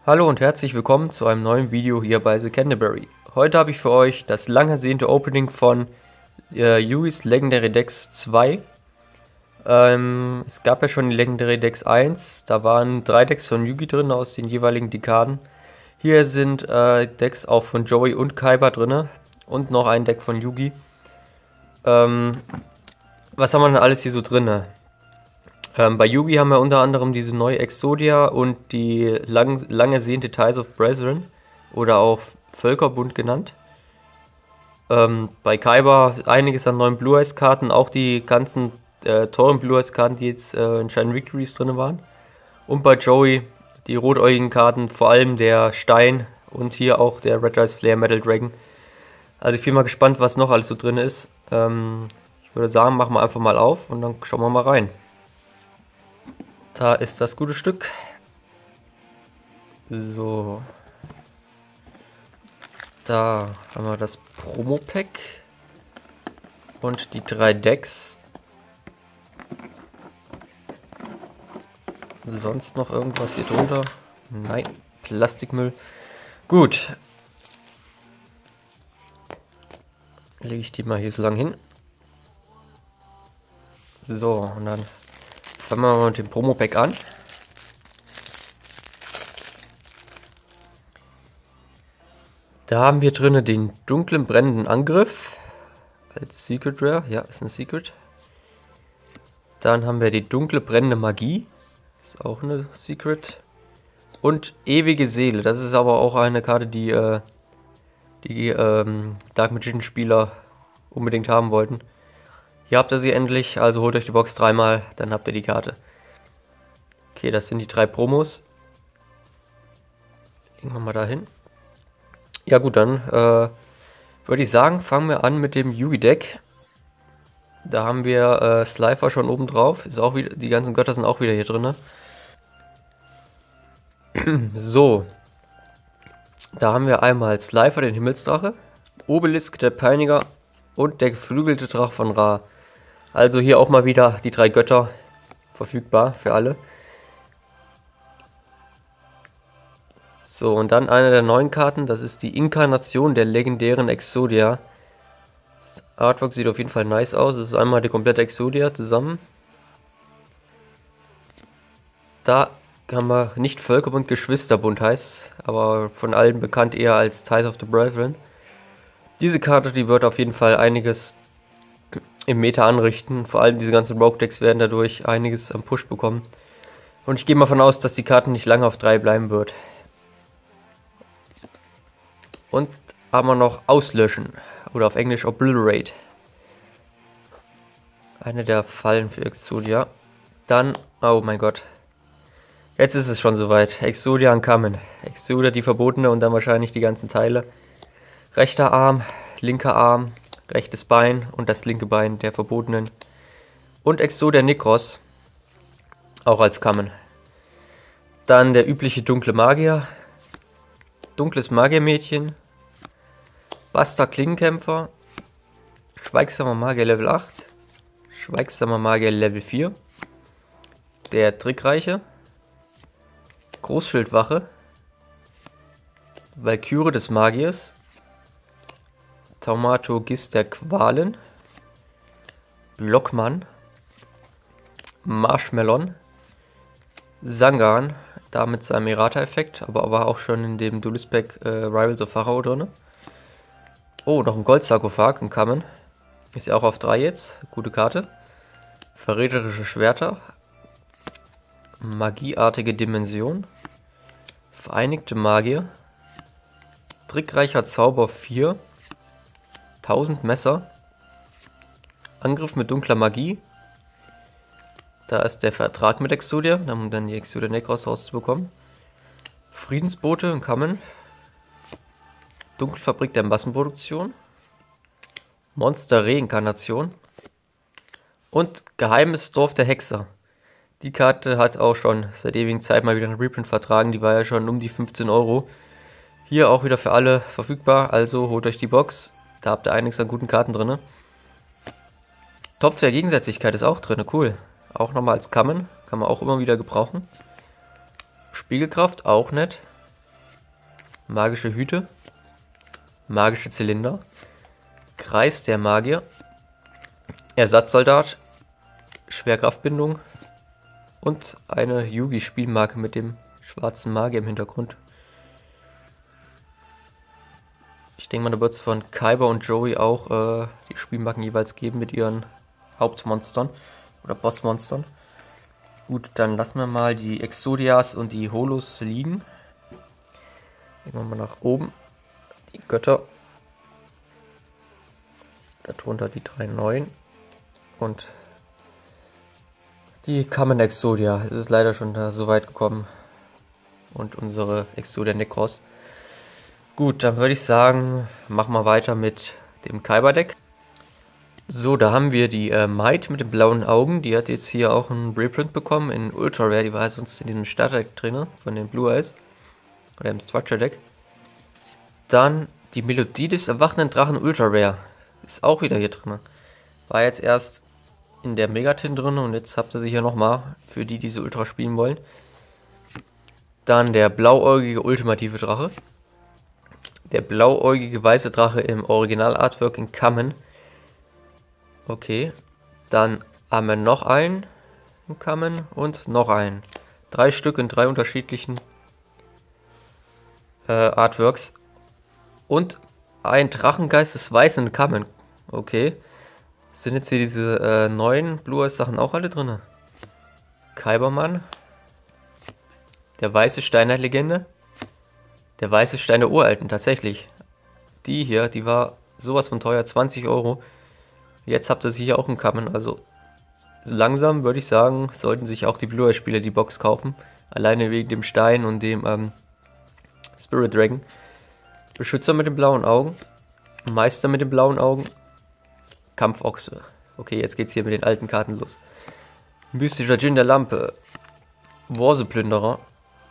Hallo und herzlich willkommen zu einem neuen Video hier bei The Canterbury. Heute habe ich für euch das lang ersehnte Opening von Yugi's Legendary Dex 2. Es gab ja schon die Legendary Dex 1, da waren 3 Decks von Yugi drin aus den jeweiligen Dekaden. Hier sind Decks auch von Joey und Kaiba drin und noch ein Deck von Yugi. Was haben wir denn alles hier so drin? Bei Yugi haben wir unter anderem diese neue Exodia und die lang ersehnte Ties of Brethren oder auch Völkerbund genannt. Bei Kaiba einiges an neuen Blue Eyes Karten, auch die ganzen teuren Blue Eyes Karten, die jetzt in Shine Victories drin waren. Und bei Joey die rotäugigen Karten, vor allem der Stein und hier auch der Red Eyes Flare Metal Dragon. Also ich bin mal gespannt, was noch alles so drin ist. Ich würde sagen, machen wir einfach mal auf und dann schauen wir mal rein. Da ist das gute Stück. So. Da haben wir das Promo-Pack. Und die 3 Decks. Sonst noch irgendwas hier drunter? Nein, Plastikmüll. Gut. Lege ich die mal hier so lang hin. So, und dann fangen wir mal mit dem Promo-Pack an. Da haben wir drin den dunklen brennenden Angriff als Secret Rare. Ja, ist ein Secret. Dann haben wir die dunkle brennende Magie. Ist auch eine Secret. Und ewige Seele. Das ist aber auch eine Karte, die Dark Magician Spieler unbedingt haben wollten. Hier habt ihr sie endlich, also holt euch die Box 3-mal, dann habt ihr die Karte. Okay, das sind die 3 Promos. Legen wir mal dahin. Ja gut, dann würde ich sagen, fangen wir an mit dem Yugi-Deck. Da haben wir Slifer schon oben drauf. Ist auch wieder, die ganzen Götter sind auch wieder hier drin. So. Da haben wir einmal Slifer, den Himmelsdrache, Obelisk, der Peiniger und der geflügelte Drache von Ra. Also hier auch mal wieder die 3 Götter verfügbar für alle. So, und dann eine der neuen Karten, das ist die Inkarnation der legendären Exodia. Das Artwork sieht auf jeden Fall nice aus. Es ist einmal die komplette Exodia zusammen. Da haben wir nicht Völkerbund, Geschwisterbund heißt, aber von allen bekannt eher als Ties of the Brethren. Diese Karte, die wird auf jeden Fall einiges im Meta anrichten. Vor allem diese ganzen Rogue-Decks werden dadurch einiges am Push bekommen. Und ich gehe mal davon aus, dass die Karte nicht lange auf 3 bleiben wird. Und haben wir noch Auslöschen. Oder auf Englisch Obliterate. Eine der Fallen für Exodia. Dann, oh mein Gott. Jetzt ist es schon soweit. Exodia Uncommon. Exodia die Verbotene und dann wahrscheinlich die ganzen Teile. Rechter Arm, linker Arm, rechtes Bein und das linke Bein der Verbotenen. Und Exodia Necros, auch als Common. Dann der übliche dunkle Magier, dunkles Magiermädchen, Buster Klingenkämpfer, Schweigsamer Magier Level 8, Schweigsamer Magier Level 4, der Trickreiche, Großschildwache, Valkyrie des Magiers, Taumaturgist der Qualen, Blockmann, Marshmallow, Sangan, da mit seinem Errata-Effekt, aber war auch schon in dem Duelist-Pack Rivals of Pharaoh drin. Oh, noch ein Goldsarkophag, ein Kamen. Ist ja auch auf 3 jetzt, gute Karte. Verräterische Schwerter, Magieartige Dimension, Vereinigte Magier, Trickreicher Zauber 4, 1000 Messer, Angriff mit dunkler Magie, da ist der Vertrag mit Exodia, um dann die Exodia Necros rauszubekommen, Friedensbote in Kamen, Dunkelfabrik der Massenproduktion, Monster Reinkarnation und Geheimes Dorf der Hexer. Die Karte hat auch schon seit ewigen Zeit mal wieder einen Reprint vertragen, die war ja schon um die 15 Euro. Hier auch wieder für alle verfügbar, also holt euch die Box. Da habt ihr einiges an guten Karten drin. Topf der Gegensätzlichkeit ist auch drin, cool. Auch nochmal als Kamen, kann man auch immer wieder gebrauchen. Spiegelkraft, auch nett. Magische Hüte. Magische Zylinder. Kreis der Magier. Ersatzsoldat. Schwerkraftbindung. Und eine Yugi-Spielmarke mit dem schwarzen Magier im Hintergrund. Ich denke mal, da wird es von Kaiba und Joey auch die Spielmarken jeweils geben mit ihren Hauptmonstern oder Bossmonstern. Gut, dann lassen wir mal die Exodias und die Holos liegen. Gehen wir mal nach oben. Die Götter. Darunter die 3 neuen. Und die Kamen Exodia. Es ist leider schon da so weit gekommen. Und unsere Exodia Necros. Gut, dann würde ich sagen, machen wir weiter mit dem Kaiba-Deck. So, da haben wir die Might mit den blauen Augen. Die hat jetzt hier auch einen Reprint bekommen in Ultra Rare. Die war sonst in dem Starter-Deck drin, von den Blue Eyes. Oder im Structure-Deck. Dann die Melodie des erwachenden Drachen Ultra Rare. Ist auch wieder hier drin. War jetzt erst in der Megatin drin und jetzt habt ihr sie hier nochmal, für die diese Ultra spielen wollen. Dann der blauäugige ultimative Drache. Der blauäugige weiße Drache im Original-Artwork in Kamen. Okay. Dann haben wir noch einen in Kamen und noch einen. 3 Stück in 3 unterschiedlichen Artworks. Und ein Drachengeist des Weißen in Kamen. Okay. Sind jetzt hier diese neuen Blue Eyes Sachen auch alle drin? Kaibermann. Der weiße Stein der Legende. Der weiße Stein der Uralten, tatsächlich. Die hier, die war sowas von teuer, 20 €. Jetzt habt ihr sie hier auch in Kamen, also langsam würde ich sagen, sollten sich auch die Blue-Eye-Spieler die Box kaufen. Alleine wegen dem Stein und dem Spirit Dragon. Beschützer mit den blauen Augen. Meister mit den blauen Augen. Kampfochse. Okay, jetzt geht's hier mit den alten Karten los. Mystischer Djinn der Lampe. Worse-Plünderer.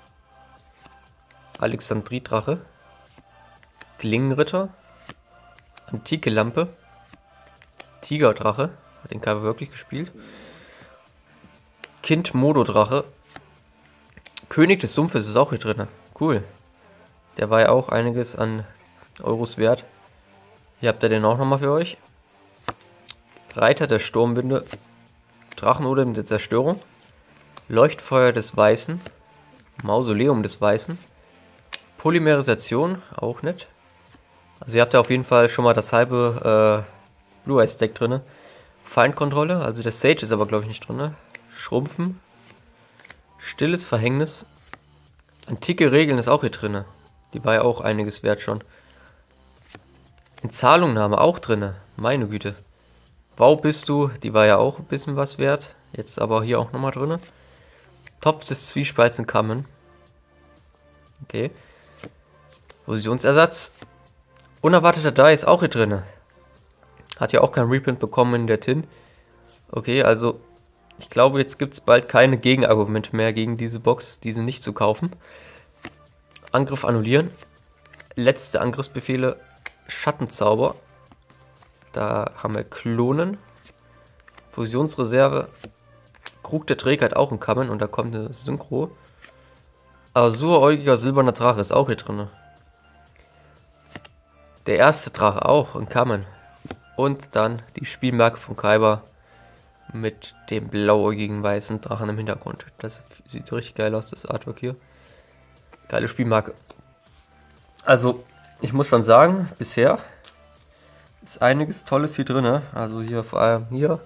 Alexandridrache. Klingenritter. Antike Lampe. Tigerdrache. Hat den Kaiba wirklich gespielt. Kind Modo-Drache. König des Sumpfes ist auch hier drin. Cool. Der war ja auch einiges an Euros wert. Hier habt ihr den auch nochmal für euch. Reiter der Sturmwinde. Drachenodem der Zerstörung. Leuchtfeuer des Weißen. Mausoleum des Weißen. Polymerisation, auch nett. Also ihr habt ja auf jeden Fall schon mal das halbe Blue Eyes Deck drin. Feindkontrolle, also der Sage ist aber glaube ich nicht drin. Schrumpfen. Stilles Verhängnis. Antike Regeln ist auch hier drin. Die war ja auch einiges wert schon. Entzahlungnahme auch drin. Meine Güte. Wow bist du, die war ja auch ein bisschen was wert. Jetzt aber hier auch nochmal drin. Topf des Zwiespalts in Kamen. Okay. Fusionsersatz. Unerwarteter Die ist auch hier drin. Hat ja auch kein Reprint bekommen in der Tin. Okay, also ich glaube, jetzt gibt es bald keine Gegenargumente mehr gegen diese Box, diese nicht zu kaufen. Angriff annullieren. Letzte Angriffsbefehle. Schattenzauber. Da haben wir Klonen. Fusionsreserve. Krug der Trägheit auch in Kamen und da kommt eine Synchro. Azuräugiger silberner Drache ist auch hier drin. Der erste Drache auch in Kamen. Und dann die Spielmarke von Kaiba mit dem blauäugigen weißen Drachen im Hintergrund. Das sieht so richtig geil aus, das Artwork hier. Geile Spielmarke. Also, ich muss schon sagen, bisher ist einiges Tolles hier drin. Also hier vor allem hier.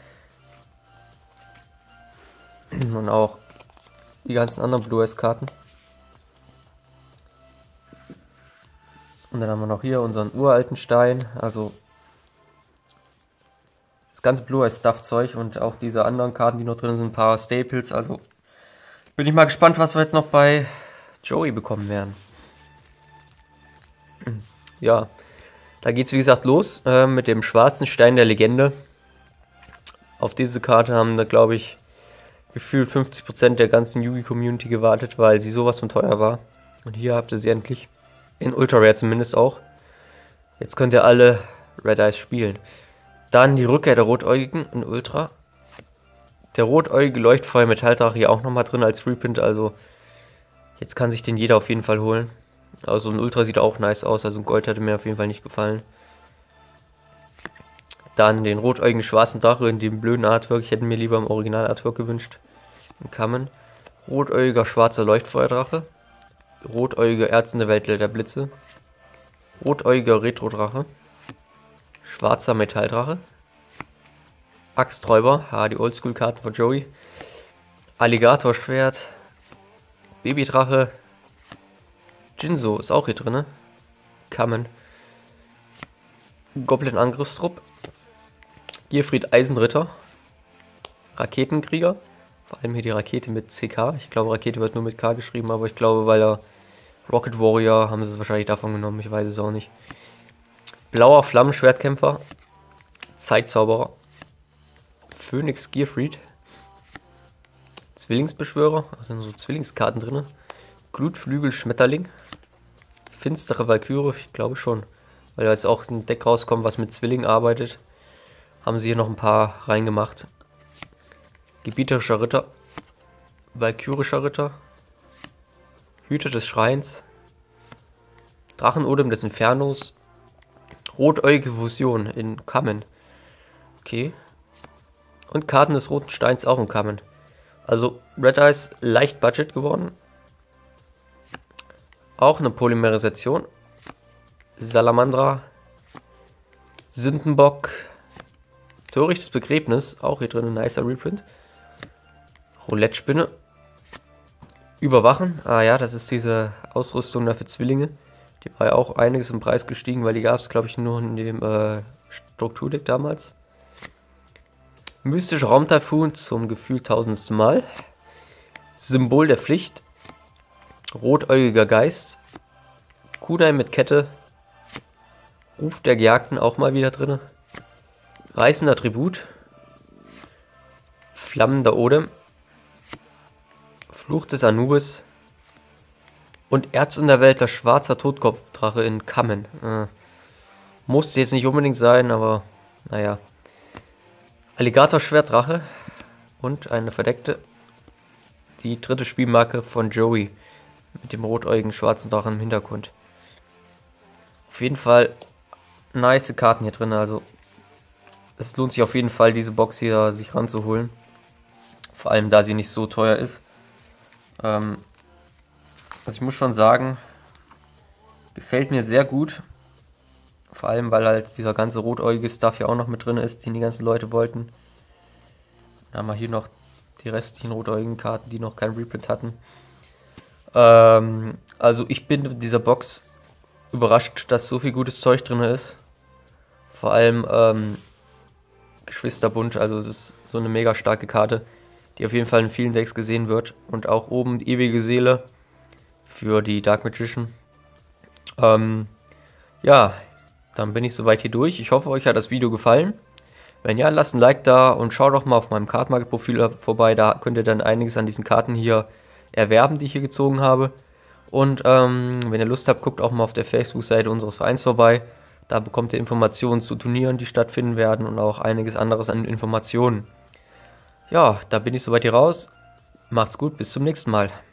Und auch die ganzen anderen Blue Eyes Karten. Und dann haben wir noch hier unseren uralten Stein. Also das ganze Blue Eyes Stuff Zeug und auch diese anderen Karten, die noch drin sind, ein paar Staples. Also bin ich mal gespannt, was wir jetzt noch bei Joey bekommen werden. Ja, da geht es wie gesagt los mit dem schwarzen Stein der Legende. Auf diese Karte haben da glaube ich gefühlt 50% der ganzen Yugi-Community gewartet, weil sie sowas von teuer war. Und hier habt ihr sie endlich. In Ultra Rare zumindest auch. Jetzt könnt ihr alle Red Eyes spielen. Dann die Rückkehr der Rotäugigen in Ultra. Der rotäugige Leuchtfeuer Metalldrache hier auch nochmal drin als Reprint. Also jetzt kann sich den jeder auf jeden Fall holen. Also ein Ultra sieht auch nice aus, also ein Gold hätte mir auf jeden Fall nicht gefallen. Dann den rotäugigen schwarzen Drache in dem blöden Artwork. Ich hätte mir lieber im Original-Artwork gewünscht. Ein Kamen. Rotäugiger schwarzer Leuchtfeuerdrache. Rotäugiger Erz in der Welt der Blitze. Rotäugiger Retro-Drache. Schwarzer Metalldrache. Axträuber. Die Oldschool-Karten von Joey. Alligatorschwert. Babydrache. Jinzo ist auch hier drin. Kamen. Goblin-Angriffstrupp. Gierfried Eisenritter. Raketenkrieger. Vor allem hier die Rakete mit CK. Ich glaube, Rakete wird nur mit K geschrieben, aber ich glaube, weil er Rocket Warrior, haben sie es wahrscheinlich davon genommen. Ich weiß es auch nicht. Blauer Flammenschwertkämpfer. Zeitzauberer. Phoenix Gierfried. Zwillingsbeschwörer. Da sind so Zwillingskarten drin. Glutflügel Schmetterling. Finstere Valkyrie, ich glaube schon. Weil da jetzt auch ein Deck rauskommt, was mit Zwillingen arbeitet. Haben sie hier noch ein paar reingemacht. Gebieterischer Ritter. Valkyrischer Ritter. Hüter des Schreins. Drachenodem des Infernos. Rotäugige Fusion in Kamen. Okay. Und Karten des Roten Steins auch in Kamen. Also Red Eyes leicht Budget geworden. Auch eine Polymerisation. Salamandra. Sündenbock. Törichtes Begräbnis. Auch hier drin ein nicer Reprint. Roulette-Spinne. Überwachen. Ja, das ist diese Ausrüstung da für Zwillinge. Die war ja auch einiges im Preis gestiegen, weil die gab es, glaube ich, nur in dem Strukturdeck damals. Mystischer Raumtaifun zum Gefühl tausendsten Mal. Symbol der Pflicht. Rotäugiger Geist. Kunai mit Kette. Ruf der Gejagten auch mal wieder drin. Reißender Tribut. Flammender Odem. Fluch des Anubis. Und Erz in der Welt, der schwarzer Totkopfdrache in Kamen. Musste jetzt nicht unbedingt sein, aber naja. Alligator-Schwertdrache. Und eine verdeckte. Die dritte Spielmarke von Joey. Mit dem rotäugigen schwarzen Drachen im Hintergrund. Auf jeden Fall nice Karten hier drin. Also es lohnt sich auf jeden Fall, diese Box hier sich ranzuholen. Vor allem, da sie nicht so teuer ist. Also ich muss schon sagen, gefällt mir sehr gut. Vor allem, weil halt dieser ganze rotäugige Stuff hier auch noch mit drin ist, den die ganzen Leute wollten. Dann haben wir hier noch die restlichen rotäugigen Karten, die noch kein Reprint hatten. Also ich bin mit dieser Box überrascht, dass so viel gutes Zeug drin ist. Vor allem Geschwisterbund, also es ist so eine mega starke Karte, die auf jeden Fall in vielen Decks gesehen wird. Und auch oben die ewige Seele für die Dark Magician. Ja, dann bin ich soweit hier durch. Ich hoffe, euch hat das Video gefallen. Wenn ja, lasst ein Like da und schaut doch mal auf meinem Card Market Profil vorbei. Da könnt ihr dann einiges an diesen Karten hier erwerben, die ich hier gezogen habe. Und wenn ihr Lust habt, guckt auch mal auf der Facebook-Seite unseres Vereins vorbei. Da bekommt ihr Informationen zu Turnieren, die stattfinden werden und auch einiges anderes an Informationen. Ja, da bin ich soweit hier raus. Macht's gut, bis zum nächsten Mal.